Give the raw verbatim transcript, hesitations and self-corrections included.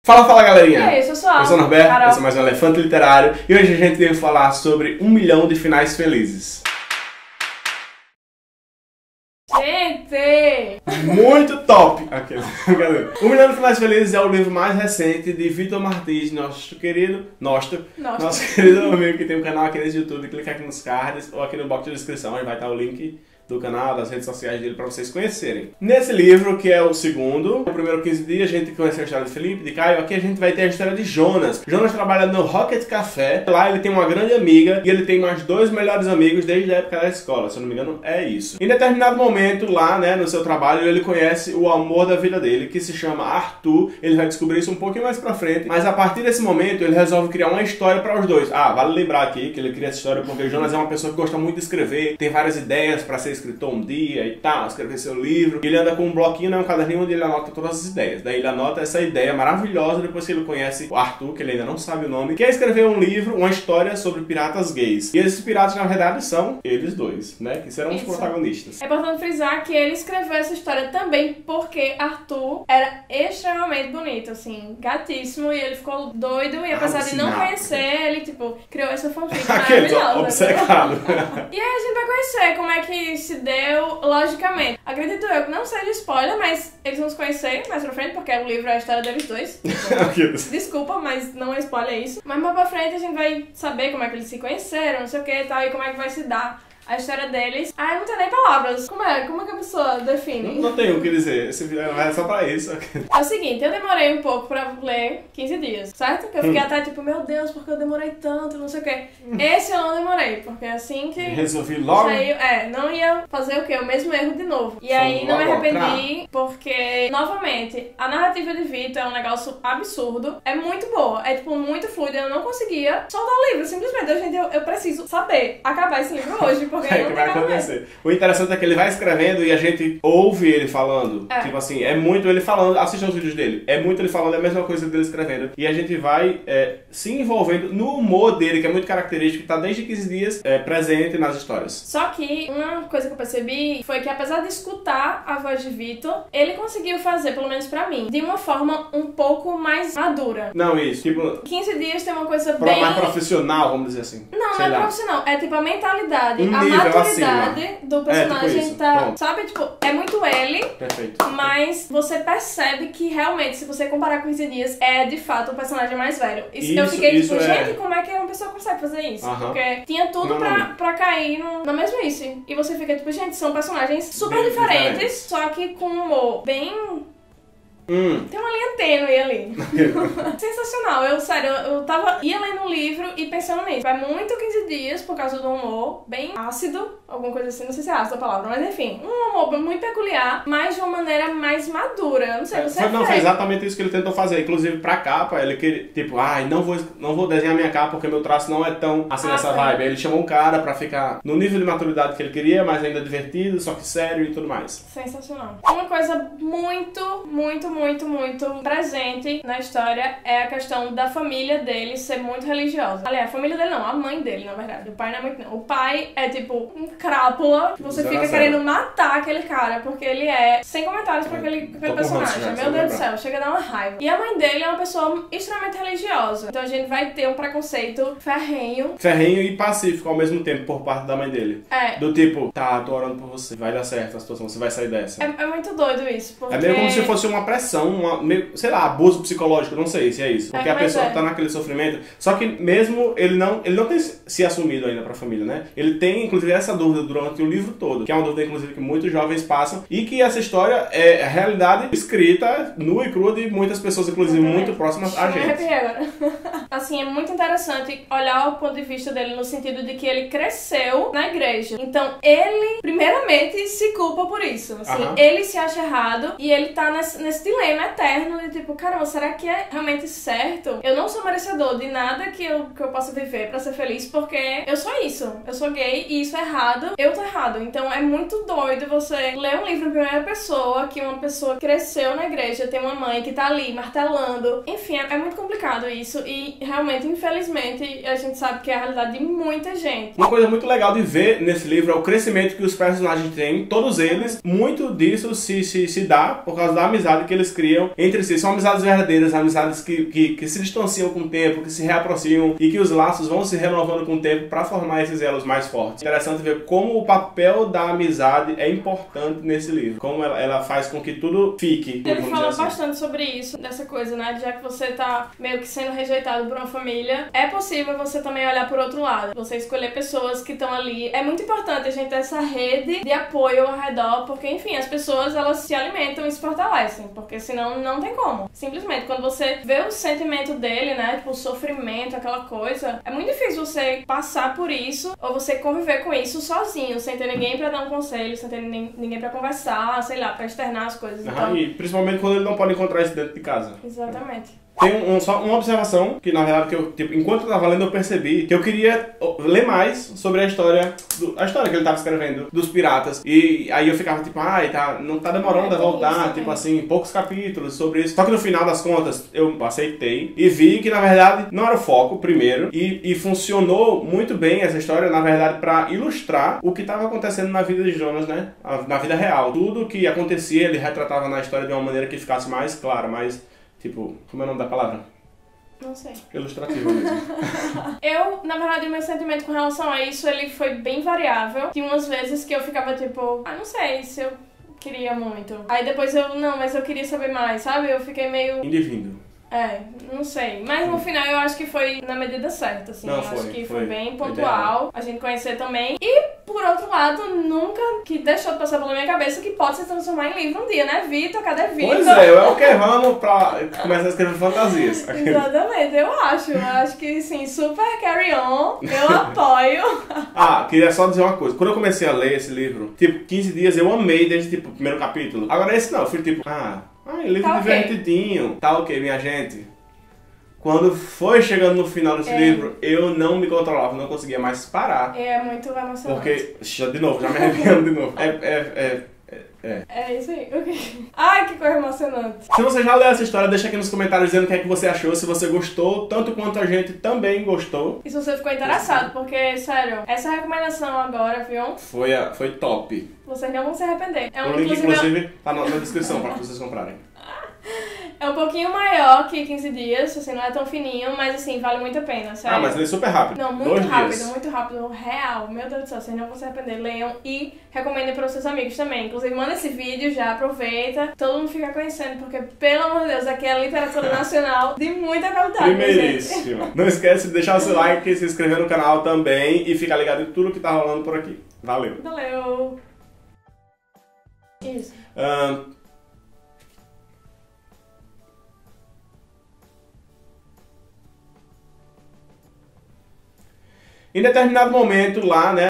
Fala, fala, galerinha! E aí, eu sou a Eu sou o Norberto, Carol. esse é mais um Elefante Literário e hoje a gente veio falar sobre um milhão de finais felizes. Gente! Muito top! Aquele. Um milhão de finais felizes é o livro mais recente de Vitor Martins, nosso querido, nosso, Nossa. nosso querido amigo que tem um canal aqui nesse YouTube. Clica aqui nos cards ou aqui no box de descrição, onde vai estar o link do canal, das redes sociais dele, pra vocês conhecerem. Nesse livro, que é o segundo, no primeiro quinze dias, a gente conheceu a história de Felipe, de Caio. Aqui a gente vai ter a história de Jonas. Jonas trabalha no Rocket Café. Lá ele tem uma grande amiga e ele tem mais dois melhores amigos desde a época da escola. Se eu não me engano, é isso. Em determinado momento, lá, né, no seu trabalho, ele conhece o amor da vida dele, que se chama Arthur. Ele vai descobrir isso um pouquinho mais pra frente. Mas a partir desse momento, ele resolve criar uma história para os dois. Ah, vale lembrar aqui que ele cria essa história porque Jonas é uma pessoa que gosta muito de escrever, tem várias ideias pra ser escritor um dia e tal, escrever seu livro. Ele anda com um bloquinho, né, um caderninho onde ele anota todas as ideias. Daí ele anota essa ideia maravilhosa depois que ele conhece o Arthur, que ele ainda não sabe o nome, que é escrever um livro, uma história sobre piratas gays. E esses piratas, na verdade, são eles dois, né, que serão os Isso. protagonistas. É importante frisar que ele escreveu essa história também porque Arthur era extremamente bonito, assim, gatíssimo, e ele ficou doido, e apesar de não Alucinado. conhecer, ele, tipo, criou essa fanfic Aquele maravilhosa. obcecado. E aí a gente vai conhecer como é que se deu, logicamente. Acredito eu que não seja spoiler, mas eles vão se conhecer mais pra frente, porque o livro é a história deles dois. Desculpa, mas não é spoiler isso. Mas mais pra frente a gente vai saber como é que eles se conheceram, não sei o que e tal, e como é que vai se dar a história deles. Ah, eu não tenho nem palavras. Como é? Como é que a pessoa define? Não, não tenho o que dizer. Esse vídeo é só pra isso. É o seguinte, eu demorei um pouco pra ler quinze dias, certo? Que eu fiquei até tipo, meu Deus, porque eu demorei tanto, não sei o quê. Esse eu não demorei, porque assim que... Resolvi logo. saiu, é, não ia fazer o quê? O mesmo erro de novo. E aí Fomos não me logo arrependi, porque, novamente, a narrativa de Vitor é um negócio absurdo. É muito boa, é tipo muito fluida. Eu não conseguia soltar o livro, simplesmente. Eu, gente, eu, eu preciso saber acabar esse livro hoje, porque É não que tem vai nada a ver. acontecer. O interessante é que ele vai escrevendo e a gente ouve ele falando. É. Tipo assim, é muito ele falando. Assistam os vídeos dele. É muito ele falando, é a mesma coisa dele escrevendo. E a gente vai é, se envolvendo no humor dele, que é muito característico, que tá desde quinze dias é, presente nas histórias. Só que uma coisa que eu percebi foi que, apesar de escutar a voz de Vitor, ele conseguiu fazer, pelo menos pra mim, de uma forma um pouco mais madura. Não, isso. Tipo, quinze dias tem uma coisa pro- bem... mais profissional, vamos dizer assim. Não, Sei não é lá. profissional. É tipo a mentalidade, Um a nível maturidade acima. do personagem É, tipo isso. tá... Pronto. Sabe, tipo, é muito ele, Perfeito. mas você percebe que realmente, se você comparar com quinze dias, é de fato um personagem mais velho. Isso, eu Isso- fiquei isso tipo, é- gente, como é que uma pessoa consegue fazer isso? Aham. Porque tinha tudo Não, pra, não. pra cair no, na mesmice. E você fica tipo, gente, são personagens super Bem diferentes, diferentes. só que com um humor bem... Hum. Tem uma linha tênue ali. Sensacional. Eu, sério, eu, eu tava... ia lendo um livro e pensando nisso. Vai muito quinze dias por causa do humor bem ácido, alguma coisa assim, não sei se é ácido a palavra, mas enfim, um humor muito peculiar, mas de uma maneira mais madura. Eu não sei, você Foi, não, foi fez. exatamente isso que ele tentou fazer. Inclusive, pra capa, ele queria, tipo, ai, não vou, não vou desenhar minha capa porque meu traço não é tão assim Ah, nessa sim. vibe. Aí ele chamou um cara pra ficar no nível de maturidade que ele queria, mas ainda divertido, só que sério e tudo mais. Sensacional. Uma coisa muito, muito, muito, muito presente na história é a questão da família dele ser muito religiosa. Aliás, a família dele não, a mãe dele, na verdade. O pai não é muito, não. O pai é tipo um crápula. Você Zero fica a zero. querendo matar aquele cara, porque ele é sem comentários pra aquele, pra aquele Tô com ranço personagem. já, Meu só Deus do lembrar. céu, chega a dar uma raiva. E a mãe dele é uma pessoa extremamente religiosa. Então a gente vai ter um preconceito ferrenho. Ferrenho e pacífico ao mesmo tempo por parte da mãe dele. É, Do tipo, tá, tô orando por você, vai dar certo a situação, você vai sair dessa. é, é muito doido isso, porque... É meio como se fosse uma pressão, uma, meio, sei lá, abuso psicológico, não sei se é isso. Porque É, a mas pessoa é. tá naquele sofrimento. Só que mesmo ele não, ele não tem se assumido ainda pra família, né? Ele tem, inclusive, essa dúvida durante o livro todo. Que é uma dúvida, inclusive, que muitos jovens passam. E que essa história é a realidade escrita, nua e crua, de muitas pessoas, inclusive, muito próximas a Me gente. arrepiei agora. Assim, é muito interessante olhar o ponto de vista dele no sentido de que ele cresceu na igreja. Então, ele, primeiramente, se culpa por isso. Assim, Aham. ele se acha errado e ele tá nesse, nesse dilema eterno de tipo, caramba, será que é realmente certo? Eu não sou merecedor de nada que eu, que eu possa viver pra ser feliz, porque eu sou isso. Eu sou gay e isso é errado. Eu tô errado. Então, é muito doido você ler um livro em primeira pessoa, que uma pessoa cresceu na igreja, tem uma mãe que tá ali martelando. Enfim, é, é muito complicado isso. E e realmente, infelizmente, a gente sabe que é a realidade de muita gente. Uma coisa muito legal de ver nesse livro é o crescimento que os personagens têm, todos eles. Muito disso se, se, se dá por causa da amizade que eles criam entre si. São amizades verdadeiras, amizades que, que, que se distanciam com o tempo, que se reaproximam e que os laços vão se renovando com o tempo para formar esses elos mais fortes. Interessante ver como o papel da amizade é importante nesse livro. Como ela, ela faz com que tudo fique. Ele fala assim. bastante sobre isso, dessa coisa, né? Já que você tá meio que sendo rejeitado por uma família, é possível você também olhar por outro lado. Você escolher pessoas que estão ali. É muito importante a gente ter essa rede de apoio ao redor, porque, enfim, as pessoas, elas se alimentam e se fortalecem, porque senão não tem como. Simplesmente, quando você vê o sentimento dele, né? Tipo, o sofrimento, aquela coisa, é muito difícil você passar por isso, ou você conviver com isso sozinho, sem ter ninguém pra dar um conselho, sem ter ninguém pra conversar, sei lá, pra externar as coisas. Ah, então... E principalmente quando ele não pode encontrar isso dentro de casa. Exatamente. Tem um, um, só uma observação, que na verdade, que eu, tipo, enquanto eu tava lendo, eu percebi que eu queria ler mais sobre a história, do, a história que ele tava escrevendo, dos piratas. E aí eu ficava tipo, ai, tá, não tá demorando a voltar, isso, tipo assim, poucos capítulos sobre isso. Só que no final das contas, eu aceitei e vi que, na verdade, não era o foco, primeiro, e, e funcionou muito bem essa história, na verdade, pra ilustrar o que tava acontecendo na vida de Jonas, né? Na vida real. Tudo que acontecia, ele retratava na história de uma maneira que ficasse mais clara, mais... Tipo, como é o nome da palavra? Não sei. Ilustrativo mesmo. Eu, na verdade, o meu sentimento com relação a isso, ele foi bem variável. Tinha umas vezes que eu ficava tipo, ah, não sei se eu queria muito. Aí depois eu, não, mas eu queria saber mais, sabe? Eu fiquei meio... Indivíduo. É, não sei. Mas no final eu acho que foi na medida certa, assim. Não, eu foi, acho que foi, foi bem pontual ideal. a gente conhecer também. E, por outro lado, nunca que deixou de passar pela minha cabeça que pode se transformar em livro um dia, né? Vitor, cadê Vitor? Pois é, é o que vamos pra começar a escrever fantasias. Exatamente, eu acho. Eu acho que, sim, super carry on. Eu apoio. Ah, queria só dizer uma coisa. Quando eu comecei a ler esse livro, tipo, quinze dias eu amei desde, tipo, o primeiro capítulo. Agora esse não, eu fui tipo, ah, ah livro tá divertidinho. Okay. Tá ok, minha gente. Quando foi chegando no final desse é. livro, eu não me controlava, não conseguia mais parar. É muito emocionante. Porque, já, de novo, já me arrepiando de novo. É, é, é, é. É isso aí, ok. Ai, que coisa emocionante. Se você já leu essa história, deixa aqui nos comentários dizendo o que é que você achou, se você gostou, tanto quanto a gente também gostou. E se você ficou interessado, porque, sério, essa recomendação agora, viu? Foi, a, foi top. Vocês não vão se arrepender. É um, o link, inclusive, inclusive, tá na, na descrição para vocês comprarem. É um pouquinho maior que quinze dias, assim, não é tão fininho, mas assim, vale muito a pena, sério. Ah, mas ele é super rápido. Não, muito Dois rápido, dias. muito rápido, real. Meu Deus do céu, vocês não vão se arrepender. Leiam e recomendem para os seus amigos também. Inclusive, manda esse vídeo já, aproveita. Todo mundo fica conhecendo, porque, pelo amor de Deus, aqui é a literatura nacional de muita qualidade. Primeiríssima. Não esquece de deixar o seu like, se inscrever no canal também e ficar ligado em tudo que tá rolando por aqui. Valeu. Valeu. Isso. Um, Em determinado momento lá, né,